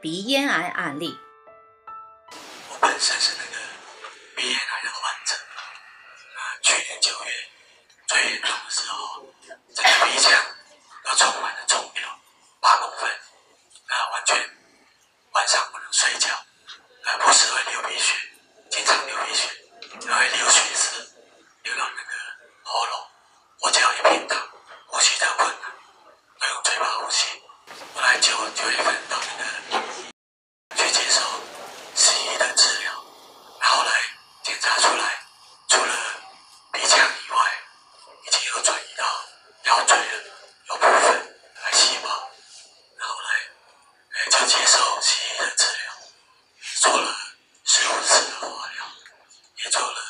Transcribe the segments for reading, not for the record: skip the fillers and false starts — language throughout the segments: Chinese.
鼻咽癌案例。 我本身是那个鼻咽癌的患者，去年9月最严重的时候，整个鼻腔都充满了肿瘤，8公分，完全晚上不能睡觉，不时会流鼻血，经常流鼻血，还会流血丝，流到那个喉咙，我只要一平躺，呼吸都困难，要用嘴巴呼吸。后来9月份到那个去接受西医的治疗，后来检查出来，除了鼻腔以外，已经有转移到腰椎了，有部分癌细胞。后来就接受西医的治疗，做了15次的化疗，也做了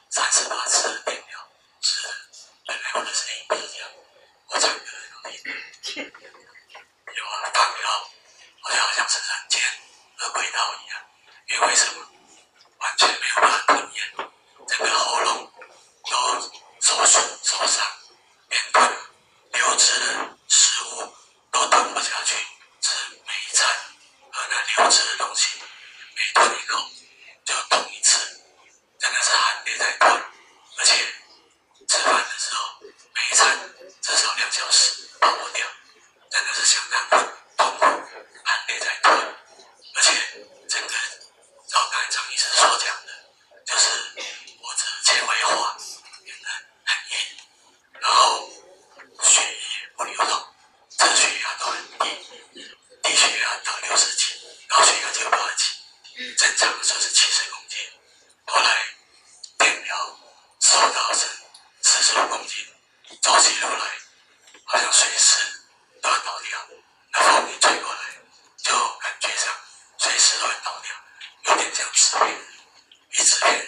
38次的电疗。是的，本来我的声音不一样，我唱歌很有力，有放药，我就好像身上剑和轨道一样。因为为什么？完全没有办法吞咽，整个喉咙都受损受伤，连吞流质的食物都吞不下去，是每一餐喝那流质的东西，每吞一口就痛一次，真的是含泪在吞，而且吃饭的时候每一餐至少2小时跑不掉，真的是相当痛苦，含泪在吞，而且整个照刚才张医师所讲的，就是我这纤维化变得很硬，然后血液不流动，测血压都很低，低血压到60几，高血压就80几，正常的就是70公斤。后来电疗瘦到成45公斤，走起路来好像随时都要倒掉，那风一吹过来，就感觉上随时都会倒掉，有点像纸片，比纸片